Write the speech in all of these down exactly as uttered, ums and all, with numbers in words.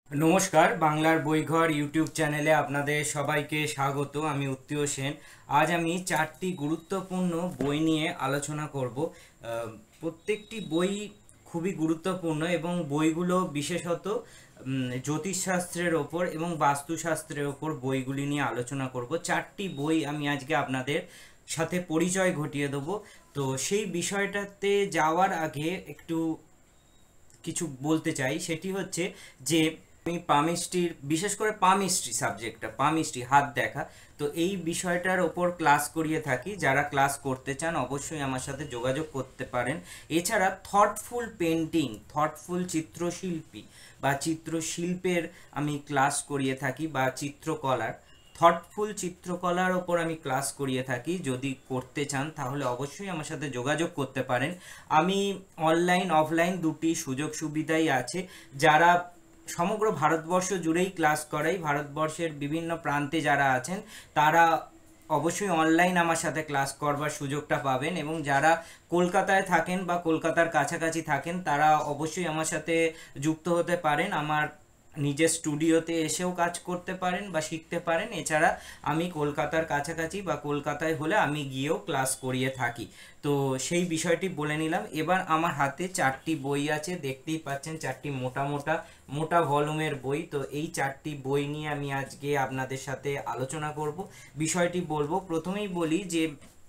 नमस्कार बांगलार বইঘর यूट्यूब चैनेले आपनादेर सबाइके स्वागत। आमी उत्तिय सेन। आज आमी चारटी गुरुत्वपूर्ण बई निये आलोचना करब। प्रत्येकटी बई खूबই गुरुत्वपूर्ण एबं বইগুলো विशेषत ज्योतिषशास्त्रेर ओपर एबं वास्तुशास्त्रेर ओपर বইগুলি নিয়ে আলোচনা করব। চারটি বই আমি আজকে আপনাদের সাথে পরিচয় ঘটিয়ে দেব। তো সেই বিষয়টাতে যাওয়ার আগে একটু কিছু বলতে চাই, সেটি হচ্ছে যে আমি পামিস্ট্রির বিশেষ করে পামিস্ট্রি সাবজেক্টটা পামিস্ট্রি হাত দেখা, তো এই বিষয়টার ওপর ক্লাস করিয়ে থাকি। যারা ক্লাস করতে চান অবশ্যই আমার সাথে যোগাযোগ করতে পারেন। এছাড়া থটফুল পেন্টিং, থটফুল চিত্রশিল্পী বা চিত্রশিল্পের আমি ক্লাস করিয়ে থাকি, বা চিত্রকলার থটফুল চিত্রকলার ওপর আমি ক্লাস করিয়ে থাকি। যদি করতে চান তাহলে অবশ্যই আমার সাথে যোগাযোগ করতে পারেন। আমি অনলাইন অফলাইন দুটি সুযোগ সুবিধাই আছে। যারা সমগ্র ভারতবর্ষ জুড়েই ক্লাস করাই, ভারতবর্ষের বিভিন্ন প্রান্তে যারা আছেন তারা অবশ্যই অনলাইন আমার সাথে ক্লাস করবার সুযোগটা পাবেন, এবং যারা কলকাতায় থাকেন বা কলকাতার কাছাকাছি থাকেন তারা অবশ্যই আমার সাথে যুক্ত হতে পারেন। আমার নিজের স্টুডিওতে এসেও কাজ করতে পারেন বা শিখতে পারেন। এছাড়া আমি কলকাতার কাছাকাছি বা কলকাতায় হলে আমি গিয়েও ক্লাস করিয়ে থাকি। তো সেই বিষয়টি বলে নিলাম। এবার আমার হাতে চারটি বই আছে, দেখতেই পাচ্ছেন চারটি মোটা মোটা মোটা ভলিউমের বই। তো এই চারটি বই নিয়ে আমি আজকে আপনাদের সাথে আলোচনা করব, বিষয়টি বলবো। প্রথমেই বলি যে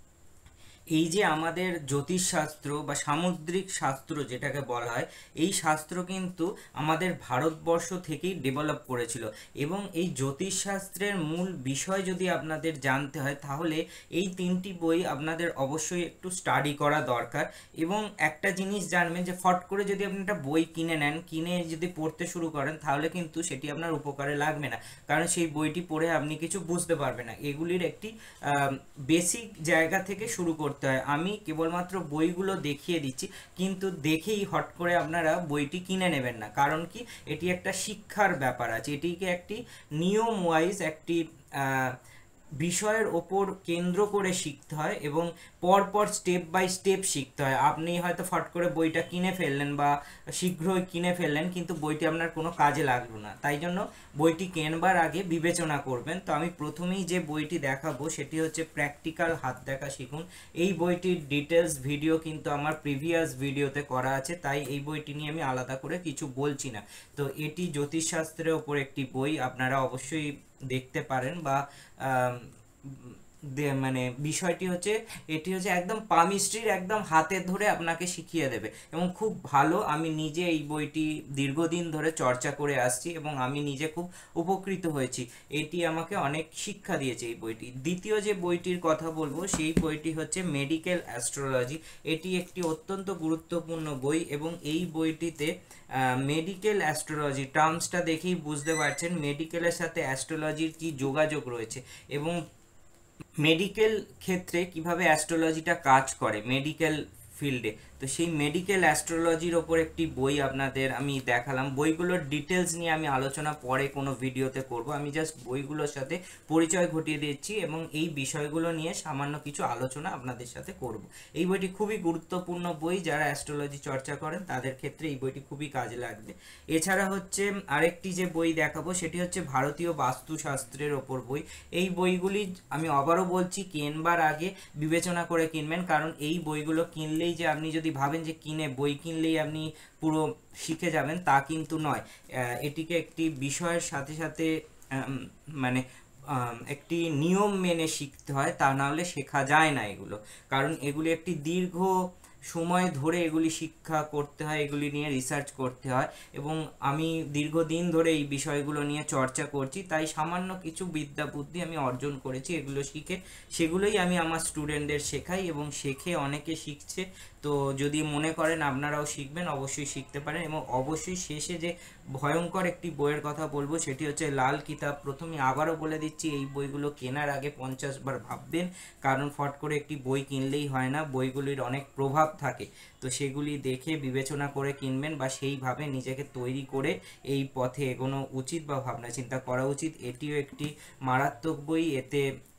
এই যে আমাদের জ্যোতিষশাস্ত্র বা সামুদ্রিক শাস্ত্র যেটাকে বলা হয়, এই শাস্ত্র কিন্তু আমাদের ভারতবর্ষ থেকেই ডেভেলপ করেছিল। এবং এই জ্যোতিষশাস্ত্রের মূল বিষয় যদি আপনাদের জানতে হয় তাহলে এই তিনটি বই আপনাদের অবশ্যই একটু স্টাডি করা দরকার। এবং একটা জিনিস জানবেন যে ফট করে যদি আপনি একটা বই কিনে নেন, কিনে যদি পড়তে শুরু করেন তাহলে কিন্তু সেটি আপনার উপকারে লাগবে না, কারণ সেই বইটি পড়ে আপনি কিছু বুঝতে পারবেন না। এগুলির একটি বেসিক জায়গা থেকে শুরু করতে হয়। আমি কেবলমাত্র বইগুলো দেখিয়ে দিচ্ছি, কিন্তু দেখেই হট করে আপনারা বইটি কিনে নেবেন না, কারণ কি এটি একটা শিক্ষার ব্যাপার আছে। এটিকে একটি নিয়ম ওয়াইজ একটি বিষয়ের ওপর কেন্দ্র করে শিখতে হয়, এবং পরপর স্টেপ বাই স্টেপ শিখতে হয়। আপনি হয়তো ফট করে বইটা কিনে ফেললেন বা শীঘ্রই কিনে ফেললেন, কিন্তু বইটি আপনার কোনো কাজে লাগলো না। তাই জন্য বইটি কেনবার আগে বিবেচনা করবেন। তো আমি প্রথমেই যে বইটি দেখাবো সেটি হচ্ছে প্র্যাকটিক্যাল হাত দেখা শিখুন। এই বইটির ডিটেলস ভিডিও কিন্তু আমার প্রিভিয়াস ভিডিওতে করা আছে, তাই এই বইটি নিয়ে আমি আলাদা করে কিছু বলছি না। তো এটি জ্যোতিষশাস্ত্রের ওপর একটি বই, আপনারা অবশ্যই দেখতে পারেন। বা মানে বিষয়টি হচ্ছে এটি হচ্ছে একদম পামিস্ট্রির একদম হাতে ধরে আপনাকে শিখিয়ে দেবে, এবং খুব ভালো। আমি নিজে এই বইটি দীর্ঘদিন ধরে চর্চা করে আসছি এবং আমি নিজে খুব উপকৃত হয়েছি। এটি আমাকে অনেক শিক্ষা দিয়েছে এই বইটি। দ্বিতীয় যে বইটির কথা বলবো সেই বইটি হচ্ছে মেডিকেল অ্যাস্ট্রোলজি। এটি একটি অত্যন্ত গুরুত্বপূর্ণ বই, এবং এই বইটিতে মেডিকেল অ্যাস্ট্রোলজি টার্মসটা দেখেই বুঝতে পারছেন মেডিকেলের সাথে অ্যাস্ট্রোলজির কি যোগাযোগ রয়েছে, এবং মেডিকেল ক্ষেত্রে কিভাবে অ্যাস্ট্রোলজিটা কাজ করে মেডিকেল ফিল্ডে। তো সেই মেডিকেল অ্যাস্ট্রোলজির ওপর একটি বই আপনাদের আমি দেখালাম। বইগুলোর ডিটেলস নিয়ে আমি আলোচনা পরে কোনো ভিডিওতে করব। আমি জাস্ট বইগুলোর সাথে পরিচয় ঘটিয়ে দিচ্ছি এবং এই বিষয়গুলো নিয়ে সামান্য কিছু আলোচনা আপনাদের সাথে করব। এই বইটি খুবই গুরুত্বপূর্ণ বই, যারা অ্যাস্ট্রোলজি চর্চা করেন তাদের ক্ষেত্রে এই বইটি খুবই কাজে লাগবে। এছাড়া হচ্ছে আরেকটি যে বই দেখাবো সেটি হচ্ছে ভারতীয় বাস্তুশাস্ত্রের ওপর বই। এই বইগুলি আমি আবারও বলছি কেনবার আগে বিবেচনা করে কিনবেন, কারণ এই বইগুলো কিনলেই যে আপনি যদি ভাবেন যে কিনে বই কিনলেই আপনি পুরো শিখে যাবেন তা কিন্তু নয়। এটিকে একটি বিষয়ের সাথে সাথে মানে একটি নিয়ম মেনে শিখতে হয়, তা না হলে শেখা যায় না এগুলো। কারণ এগুলি একটি দীর্ঘ সময় ধরে এগুলি শিক্ষা করতে হয়, এগুলি নিয়ে রিসার্চ করতে হয়, এবং আমি দীর্ঘদিন ধরে এই বিষয়গুলো নিয়ে চর্চা করছি। তাই সামান্য কিছু বিদ্যা বুদ্ধি আমি অর্জন করেছি, এগুলো শিখে সেগুলোই আমি আমার স্টুডেন্টদের শেখাই, এবং শেখে অনেকে শিখছে। তো যদি মনে করেন আপনারাও শিখবেন অবশ্যই শিখতে পারেন। এবং অবশ্যই শেষে যে ভয়ঙ্কর একটি বইয়ের কথা বলবো সেটি হচ্ছে লাল কিতাব। প্রথমে আবারও বলে দিচ্ছি এই বইগুলো কেনার আগে পঞ্চাশ বার ভাববেন, কারণ ফট করে একটি বই কিনলেই হয় না, বইগুলির অনেক প্রভাব থাকে। তো সেগুলি দেখে বিবেচনা করে কিনবেন, বা সেইভাবে নিজেকে তৈরি করে এই পথে এগোনো উচিত বা ভাবনা চিন্তা করা উচিত। এটিও একটি মারাত্মক বই, এতে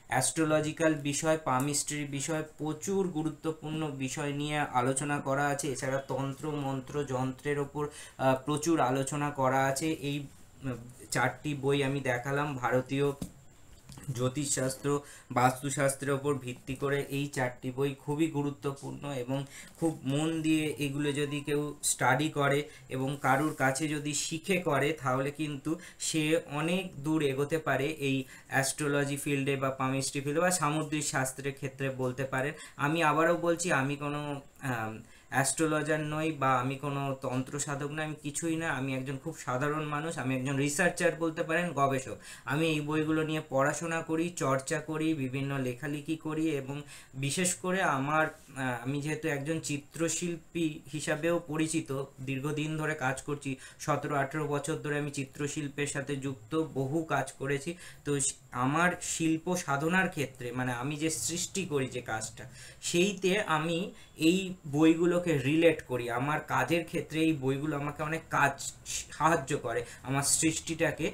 অ্যাস্ট্রোলজিক্যাল বিষয়, পামিস্ট্রির বিষয়, প্রচুর গুরুত্বপূর্ণ বিষয় নিয়ে আলোচনা করা আছে। এছাড়া তন্ত্র মন্ত্র যন্ত্রের ওপর প্রচুর আলোচনা করা আছে। এই চারটি বই আমি দেখালাম। ভারতীয় জ্যোতিষশাস্ত্র, বাস্তুশাস্ত্রের ওপর ভিত্তি করে এই চারটি বই খুবই গুরুত্বপূর্ণ এবং খুব মন দিয়ে এগুলো যদি কেউ স্টাডি করে এবং কারুর কাছে যদি শিখে করে, তাহলে কিন্তু সে অনেক দূর এগোতে পারে এই অ্যাস্ট্রোলজি ফিল্ডে বা পামিস্ট্রি ফিল্ডে বা সামুদ্রিক শাস্ত্রের ক্ষেত্রে বলতে পারেন। আমি আবারও বলছি, আমি কোনো অ্যাস্ট্রোলজার নই বা আমি কোনো তন্ত্র সাধক নই, আমি কিছুই না। আমি একজন খুব সাধারণ মানুষ, আমি একজন রিসার্চার বলতে পারেন, গবেষক। আমি এই বইগুলো নিয়ে পড়াশোনা করি, চর্চা করি, বিভিন্ন লেখালেখি করি এবং বিশেষ করে আমার আমি যেহেতু একজন চিত্রশিল্পী হিসাবেও পরিচিত, দীর্ঘদিন ধরে কাজ করছি, সতেরো আঠেরো বছর ধরে আমি চিত্রশিল্পের সাথে যুক্ত, বহু কাজ করেছি। তো আমার শিল্প সাধনার ক্ষেত্রে, মানে আমি যে সৃষ্টি করি যে কাজটা, সেইতে আমি এই বইগুলোকে রিলেট করি। আমার কাজের ক্ষেত্রে এই বইগুলো আমাকে অনেক কাজ সাহায্য করে আমার সৃষ্টিটাকে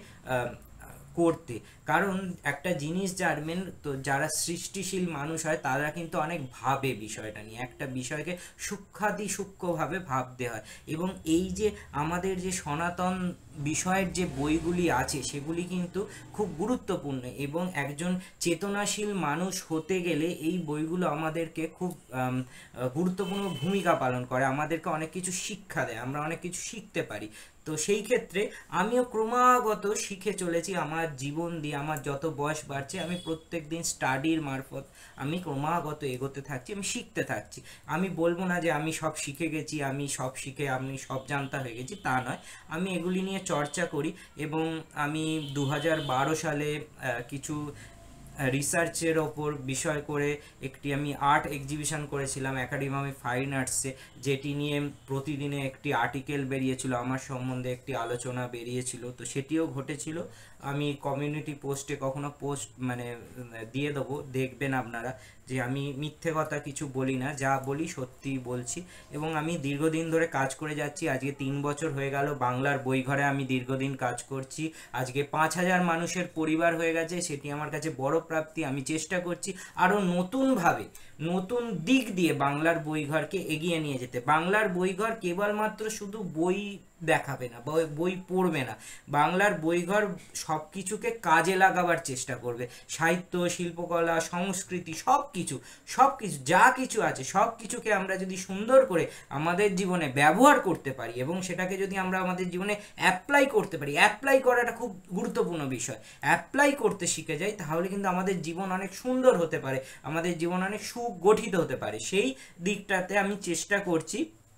করতে। কারণ একটা জিনিস জানবেন তো, যারা সৃষ্টিশীল মানুষ হয় তারা কিন্তু অনেক ভাবে বিষয়টা নিয়ে, একটা বিষয়কে সূক্ষ্মাতি সূক্ষ্মভাবে ভাবতে হয়। এবং এই যে আমাদের যে সনাতন বিষয়ের যে বইগুলি আছে সেগুলি কিন্তু খুব গুরুত্বপূর্ণ এবং একজন চেতনাশীল মানুষ হতে গেলে এই বইগুলো আমাদেরকে খুব গুরুত্বপূর্ণ ভূমিকা পালন করে, আমাদেরকে অনেক কিছু শিক্ষা দেয়, আমরা অনেক কিছু শিখতে পারি। তো সেই ক্ষেত্রে আমিও ক্রমাগত শিখে চলেছি আমার জীবন দিয়ে। আমার যত বয়স বাড়ছে আমি প্রত্যেক দিন স্টাডির মারফত আমি ক্রমাগত এগোতে থাকছি, আমি শিখতে থাকছি। আমি বলবো না যে আমি সব শিখে গেছি, আমি সব শিখে আমি সব জানতা হয়ে গেছি, তা নয়। আমি এগুলি নিয়ে চর্চা করি এবং আমি দু হাজার বারো সালে কিছু রিসার্চের ওপর বিষয় করে একটি আমি আর্ট এক্সিবিশন করেছিলাম একাডেমি অফ ফাইন আর্টসে, যেটি নিয়ে প্রতিদিনে একটি আর্টিকেল বেরিয়েছিল, আমার সম্বন্ধে একটি আলোচনা বেরিয়েছিল। তো সেটিও ঘটেছিল। আমি কমিউনিটি পোস্টে কখনো পোস্ট মানে দিয়ে দেবো, দেখবেন আপনারা যে আমি মিথ্যে কথা কিছু বলি না, যা বলি সত্যি বলছি। এবং আমি দীর্ঘদিন ধরে কাজ করে যাচ্ছি, আজকে তিন বছর হয়ে গেল বাংলার বইঘরে আমি দীর্ঘদিন কাজ করছি। আজকে পাঁচ হাজার মানুষের পরিবার হয়ে গেছে, সেটি আমার কাছে বড় প্রাপ্তি। আমি চেষ্টা করছি আরও নতুনভাবে, নতুন দিক দিয়ে বাংলার বইঘরকে এগিয়ে নিয়ে যেতে। বাংলার বইঘর কেবলমাত্র শুধু বই দেখাবে না, বই পড়বে না, বাংলার বইঘর সব কিছুকে কাজে লাগাবার চেষ্টা করবে। সাহিত্য, শিল্পকলা, সংস্কৃতি, সব কিছু সব কিছু যা কিছু আছে সব কিছুকে আমরা যদি সুন্দর করে আমাদের জীবনে ব্যবহার করতে পারি এবং সেটাকে যদি আমরা আমাদের জীবনে অ্যাপ্লাই করতে পারি, অ্যাপ্লাই করাটা খুব গুরুত্বপূর্ণ বিষয়। অ্যাপ্লাই করতে শিখে যাই তাহলে কিন্তু আমাদের জীবন অনেক সুন্দর হতে পারে, আমাদের জীবন অনেক সুগঠিত হতে পারে। সেই দিকটাতে আমি চেষ্টা করছি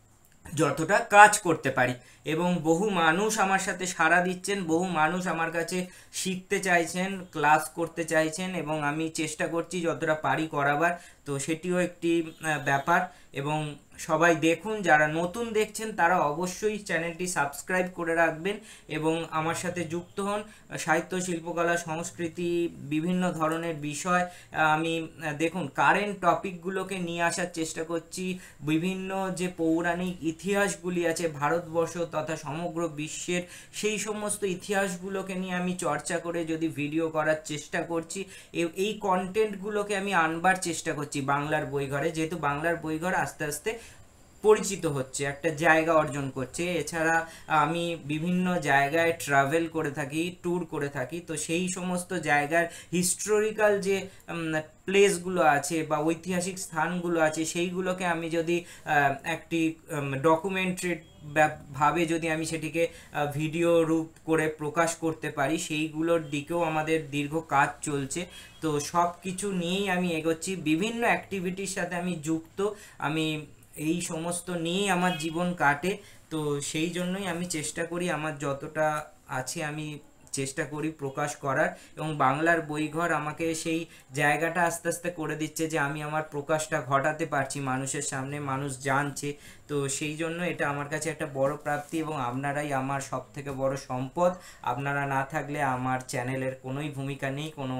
যতটা কাজ করতে পারি এবং বহু মানুষ আমার সাথে সাড়া দিচ্ছেন, বহু মানুষ আমার কাছে শিখতে চাইছেন, ক্লাস করতে চাইছেন এবং আমি চেষ্টা করছি যতটা পারি করাবার। তো সেটিও একটি ব্যাপার। এবং সবাই দেখুন, যারা নতুন দেখছেন তারা অবশ্যই চ্যানেলটি সাবস্ক্রাইব করে রাখবেন এবং আমার সাথে যুক্ত হন। সাহিত্য, শিল্পকলা, সংস্কৃতি, বিভিন্ন ধরনের বিষয় আমি দেখুন কারেন্ট টপিকগুলোকে নিয়ে আসার চেষ্টা করছি। বিভিন্ন যে পৌরাণিক ইতিহাসগুলি আছে ভারতবর্ষ তথা সমগ্র বিশ্বের, সেই সমস্ত ইতিহাসগুলোকে নিয়ে আমি চর্চা করে যদি ভিডিও করার চেষ্টা করছি, এই কন্টেন্টগুলোকে আমি আনবার চেষ্টা করছি বাংলার বইঘরে, যেহেতু বাংলার বইঘর আস্তে আস্তে পরিচিত হচ্ছে, একটা জায়গা অর্জন করছে। এছাড়া আমি বিভিন্ন জায়গায় ট্রাভেল করে থাকি, ট্যুর করে থাকি। তো সেই সমস্ত জায়গার হিস্টোরিক্যাল যে প্লেসগুলো আছে বা ঐতিহাসিক স্থানগুলো আছে সেইগুলোকে আমি যদি একটি ডকুমেন্টারি ভাবে যদি আমি সেটিকে ভিডিও রূপ করে প্রকাশ করতে পারি, সেইগুলোর দিকেও আমাদের দীর্ঘ কাজ চলছে। তো সব কিছু নিয়েই আমি এগোচ্ছি, বিভিন্ন অ্যাক্টিভিটির সাথে আমি যুক্ত, আমি এই সমস্ত নিয়েই আমার জীবন কাটে। তো সেই জন্যই আমি চেষ্টা করি আমার যতটা আছে আমি চেষ্টা করি প্রকাশ করার এবং বাংলার বইঘর আমাকে সেই জায়গাটা আস্তে আস্তে করে দিচ্ছে যে আমি আমার প্রকাশটা ঘটাতে পারছি মানুষের সামনে, মানুষ জানছে। তো সেই জন্য এটা আমার কাছে একটা বড় প্রাপ্তি এবং আপনারাই আমার সব থেকে বড় সম্পদ। আপনারা না থাকলে আমার চ্যানেলের কোনোই ভূমিকা নেই, কোনো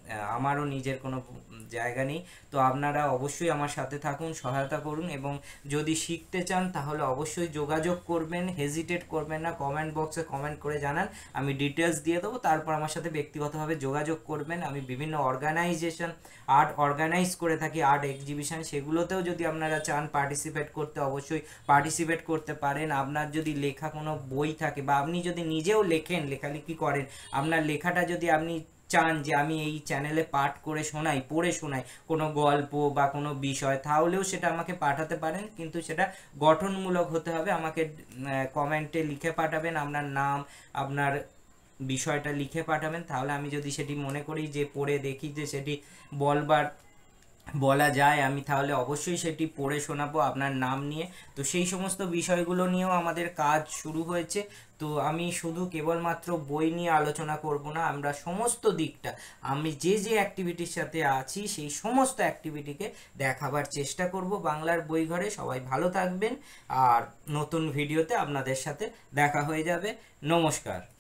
আমারও নিজের কোনো জায়গা নেই। তো আপনারা অবশ্যই আমার সাথে থাকুন, সহায়তা করুন, এবং যদি শিখতে চান তাহলে অবশ্যই যোগাযোগ করবেন, হেজিটেট করবেন না, কমেন্ট বক্সে কমেন্ট করে জানান, আমি ডিটেলস দিয়ে দেবো। তারপর আমার সাথে ব্যক্তিগতভাবে যোগাযোগ করবেন। আমি বিভিন্ন অর্গানাইজেশন আর্ট অর্গানাইজ করে থাকি, আর্ট এক্সিবিশন, সেগুলোতেও যদি আপনারা চান পার্টিসিপেট করতে অবশ্যই পার্টিসিপেট করতে পারেন। আপনার যদি লেখা কোনো বই থাকে বা আপনি যদি নিজেও লেখেন, লেখালেখি করেন, আপনার লেখাটা যদি আপনি চান যে আমি এই চ্যানেলে পাঠ করে শোনাই, পড়ে শোনাই কোনো গল্প বা কোনো বিষয়, তাহলেও সেটা আমাকে পাঠাতে পারেন, কিন্তু সেটা গঠনমূলক হতে হবে। আমাকে কমেন্টে লিখে পাঠাবেন, আপনার নাম, আপনার বিষয়টা লিখে পাঠাবেন, তাহলে আমি যদি সেটি মনে করি যে পড়ে দেখি যে সেটি বলবার বলা যায়, আমি তাহলে অবশ্যই সেটি পড়ে শোনাবো আপনার নাম নিয়ে। তো সেই সমস্ত বিষয়গুলো নিয়েও আমাদের কাজ শুরু হয়েছে। তো আমি শুধু কেবলমাত্র বই নিয়ে আলোচনা করব না, আমরা সমস্ত দিকটা, আমি যে যে অ্যাক্টিভিটির সাথে আছি সেই সমস্ত অ্যাক্টিভিটিকে দেখাবার চেষ্টা করব বাংলার বই ঘরে। সবাই ভালো থাকবেন, আর নতুন ভিডিওতে আপনাদের সাথে দেখা হয়ে যাবে। নমস্কার।